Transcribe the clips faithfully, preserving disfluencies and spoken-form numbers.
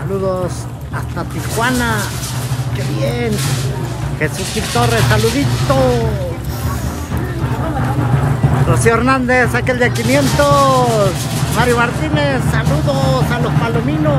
Saludos hasta Tijuana. ¡Qué bien! Jesús Torres, saluditos. Rocío Hernández, aquel de quinientos. Mario Martínez, saludos a los palominos.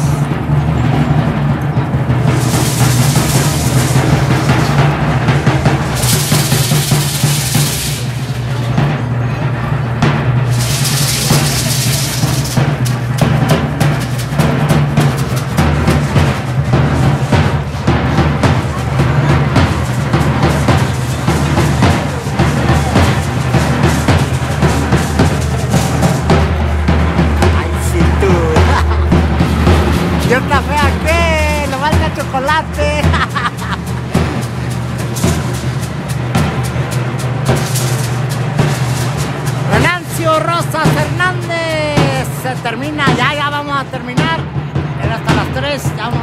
¿Y otra fea qué? Lo falta chocolate. Venancio Rosas Hernández. Se termina, ya, ya vamos a terminar. Era hasta las tres, ya vamos.